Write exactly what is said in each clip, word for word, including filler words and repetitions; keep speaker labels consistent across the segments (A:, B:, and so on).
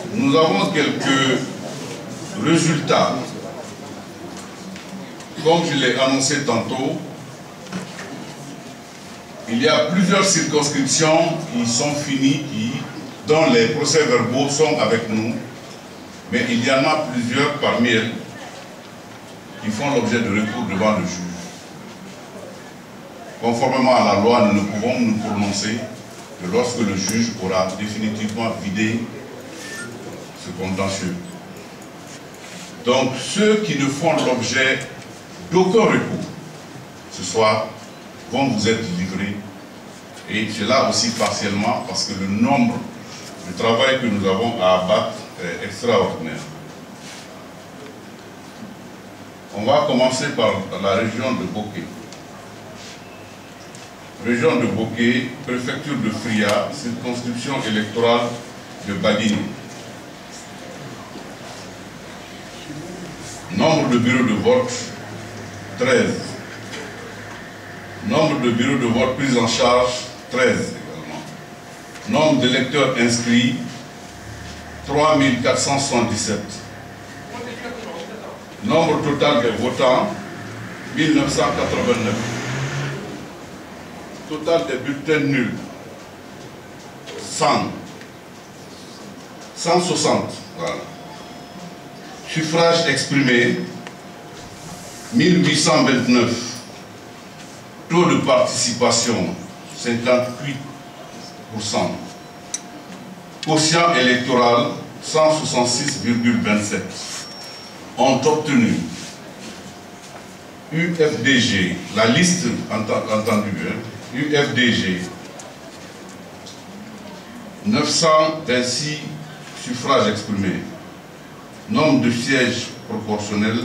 A: nous avons quelques résultats. Comme je l'ai annoncé tantôt, il y a plusieurs circonscriptions qui sont finies, qui, dont les procès-verbaux sont avec nous, mais il y en a plusieurs parmi elles qui font l'objet de recours devant le juge. Conformément à la loi, nous ne pouvons nous prononcer que lorsque le juge aura définitivement vidé ce contentieux. Donc, ceux qui ne font l'objet d'aucun recours ce soir vont vous être livrés, et cela aussi partiellement parce que le nombre de travail que nous avons à abattre est extraordinaire. On va commencer par la région de Boké. Région de Boké, préfecture de Fria, circonscription électorale de Badini. Nombre de bureaux de vote, treize. Nombre de bureaux de vote pris en charge, treize également. Nombre d'électeurs inscrits, trois mille quatre cent soixante-dix-sept. Nombre total des votants, mille neuf cent quatre-vingt-neuf. Total des bulletins nuls, cent. cent soixante. Voilà. Suffrage exprimé, mille huit cent vingt-neuf. Taux de participation, cinquante-huit pour cent. Quotient électoral, cent soixante-six virgule vingt-sept. Ont obtenu U F D G, la liste entendue, hein, U F D G, neuf cent vingt-six suffrages exprimés. Nombre de sièges proportionnels,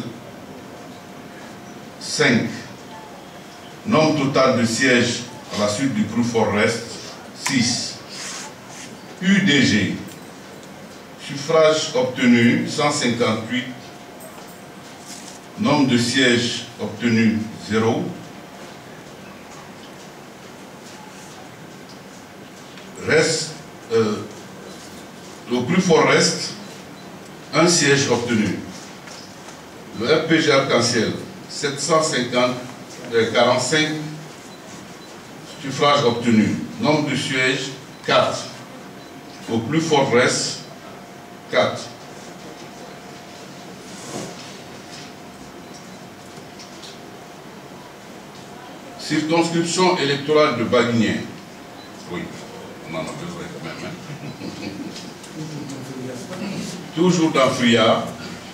A: cinq. Nombre total de sièges à la suite du True for Rest, six. U D G, suffrages obtenus, cent cinquante-huit. Nombre de sièges obtenus, zéro. Reste, euh, au True for Rest, un siège obtenu. Le R P G Arc-en-Ciel, sept cent quarante-cinq suffrages obtenus. Nombre de sièges, quatre. Au plus fort reste, quatre. Circonscription électorale de Baguigné. Oui, on en a besoin quand même. Hein? Toujours dans Fria.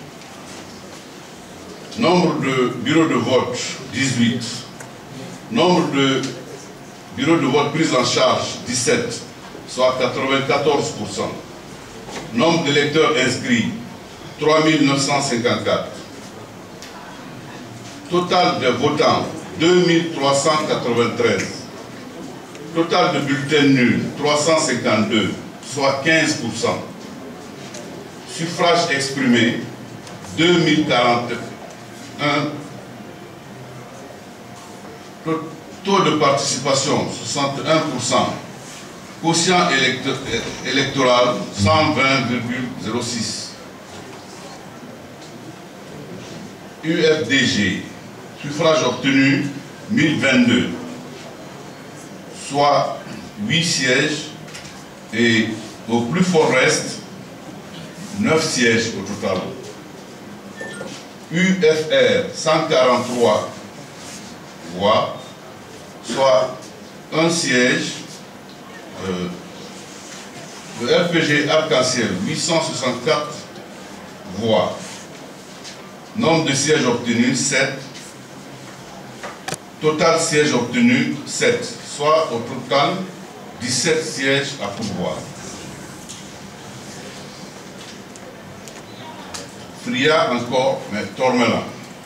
A: Nombre de bureaux de vote, dix-huit. Nombre de bureaux de vote pris en charge, dix-sept, soit quatre-vingt-quatorze pour cent. Nombre d'électeurs inscrits, trois mille neuf cent cinquante-quatre. Total de votants, deux mille trois cent quatre-vingt-treize. Total de bulletins nuls, trois cent cinquante-deux, soit quinze pour cent. Suffrage exprimé, deux mille quarante et un. Taux de participation, soixante et un pour cent. Quotient électoral, cent vingt virgule zéro six. U F D G, suffrage obtenu, mille vingt-deux. Soit huit sièges et au plus fort reste, neuf sièges au total. U F R, cent quarante-trois voix, soit un siège. Euh, le R P G Arc-en-Ciel, huit cent soixante-quatre voix. Nombre de sièges obtenus, sept. Total sièges obtenus, sept. Soit au total, dix-sept sièges à pourvoir. Fria encore, mais Tormela.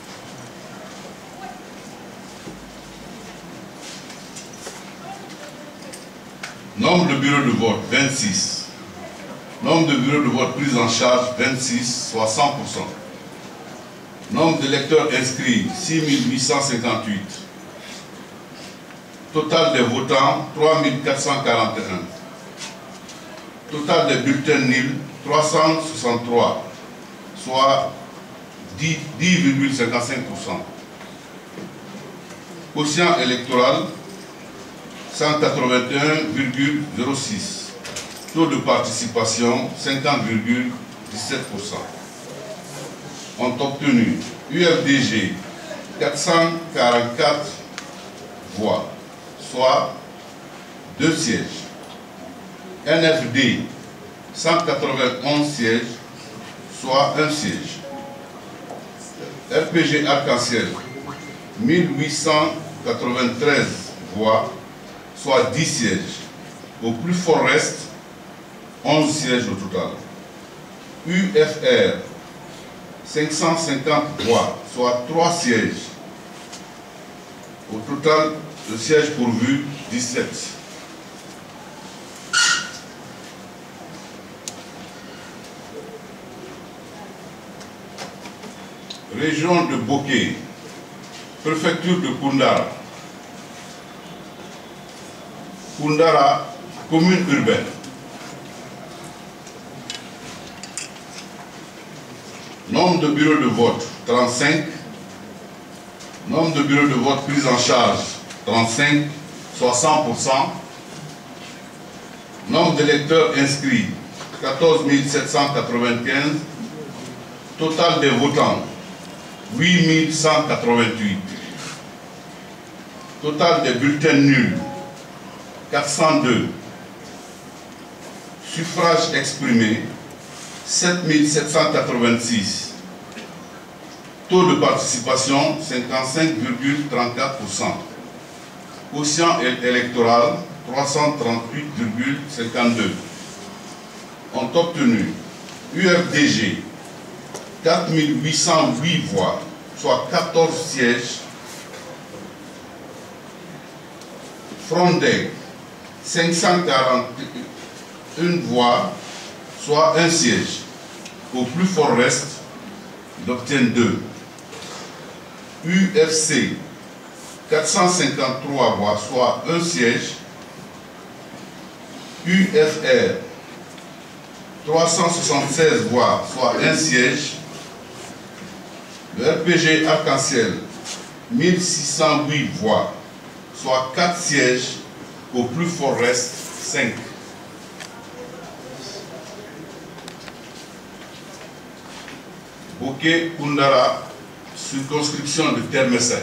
A: Nombre de bureaux de vote, vingt-six. Nombre de bureaux de vote pris en charge, vingt-six, soit cent pour cent. Nombre d'électeurs inscrits, six mille huit cent cinquante-huit. Total des votants, trois mille quatre cent quarante et un. Total des bulletins nuls, trois cent soixante-trois, soit dix virgule cinquante-cinq pour cent. Quotient électoral, cent quatre-vingt-un virgule zéro six. Taux de participation, cinquante virgule dix-sept pour cent. Ont obtenu U F D G, quatre cent quarante-quatre voix, soit deux sièges. N F D, cent quatre-vingt-onze sièges, soit un siège. R P G Arc-en-Ciel, mille huit cent quatre-vingt-treize voix, soit dix sièges. Au plus fort reste, onze sièges au total. U F R, cinq cent cinquante voix, soit trois sièges. Au total, le siège pourvu, dix-sept. Région de Boké, préfecture de Koundara. Koundara, commune urbaine. Nombre de bureaux de vote, trente-cinq. Nombre de bureaux de vote pris en charge, trente-cinq, soit cent pour cent. Nombre d'électeurs inscrits, quatorze mille sept cent quatre-vingt-quinze. Total des votants, huit mille cent quatre-vingt-huit. Total des bulletins nuls, quatre cent deux. Suffrages exprimés, sept mille sept cent quatre-vingt-six. Taux de participation, cinquante-cinq virgule trente-quatre pour cent. Quotient électoral, trois cent trente-huit virgule cinquante-deux. Ont obtenu U F D G, quatre mille huit cent huit voix, soit quatorze sièges. Frondeg, cinq cent quarante et une voix, soit un siège. Au plus fort reste, il obtient deux. U F C, quatre cent cinquante-trois voix, soit un siège. U F R, trois cent soixante-seize voix, soit un siège. Le R P G Arc-en-Ciel, mille six cent huit voix, soit quatre sièges. Au plus fort reste, cinq. Boké Koundara, circonscription de Termesser.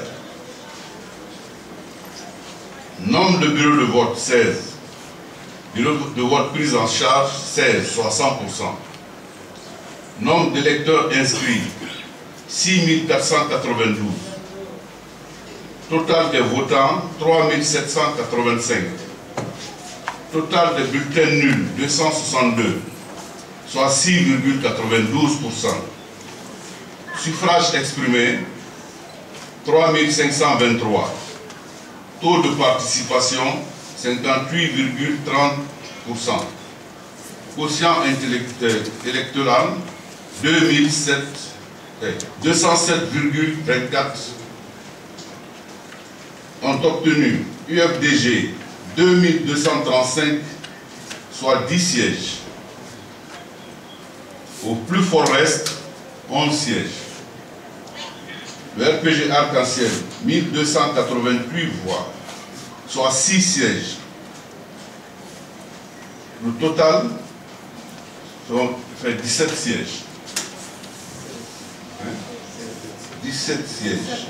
A: Nombre de bureaux de vote, seize. Bureaux de vote pris en charge, seize, soit cent pour cent. Nombre d'électeurs inscrits, six mille quatre cent quatre-vingt-douze. Total des votants, trois mille sept cent quatre-vingt-cinq. Total des bulletins nuls, deux cent soixante-deux, soit six virgule quatre-vingt-douze pour cent. Suffrages exprimés, trois mille cinq cent vingt-trois. Taux de participation, cinquante-huit virgule trente pour cent. Quotient électoral, deux cent sept virgule vingt-quatre. Ont obtenu U F D G, deux mille deux cent trente-cinq, soit dix sièges. Au plus fort reste, onze sièges. Le R P G Arc-en-Ciel, mille deux cent quatre-vingt-huit voix, soit six sièges. Le total fait dix-sept sièges. Hein? dix-sept sièges.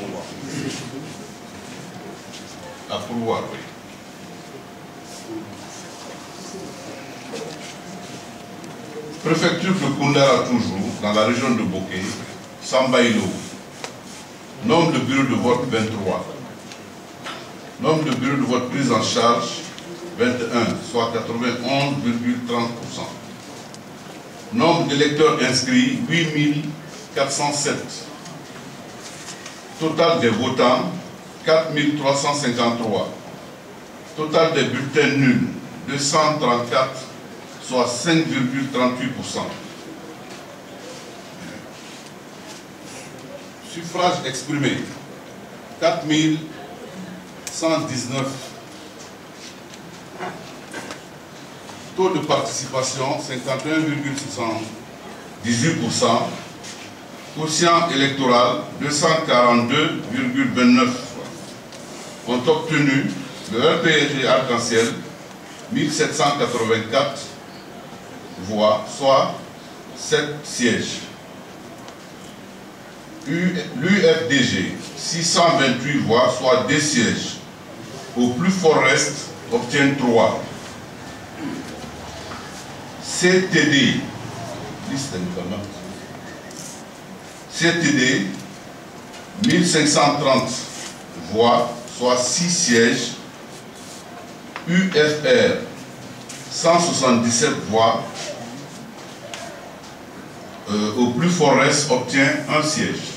A: À pourvoir, oui. Préfecture de Koundara toujours, dans la région de Boké, Sambaïlo. Nombre de bureaux de vote, vingt-trois. Nombre de bureaux de vote pris en charge, vingt et un, soit quatre-vingt-onze virgule trente pour cent. Nombre d'électeurs inscrits, huit mille quatre cent sept. Total des votants, quatre mille trois cent cinquante-trois. Total des bulletins nuls, deux cent trente-quatre, soit cinq virgule trente-huit pour cent. Suffrages exprimés, quatre mille cent dix-neuf. taux de participation cinquante et un virgule soixante-dix-huit pour cent, quotient électoral deux cent quarante-deux virgule vingt-neuf ont obtenu le R P G Arc-en-Ciel mille sept cent quatre-vingt-quatre voix, soit sept sièges. L'U F D G, six cent vingt-huit voix, soit deux sièges. Au plus fort reste, obtient trois. C T D, C T D, mille cinq cent trente voix, soit six sièges. U F R, cent soixante-dix-sept voix, euh, au plus fort reste, obtient un siège.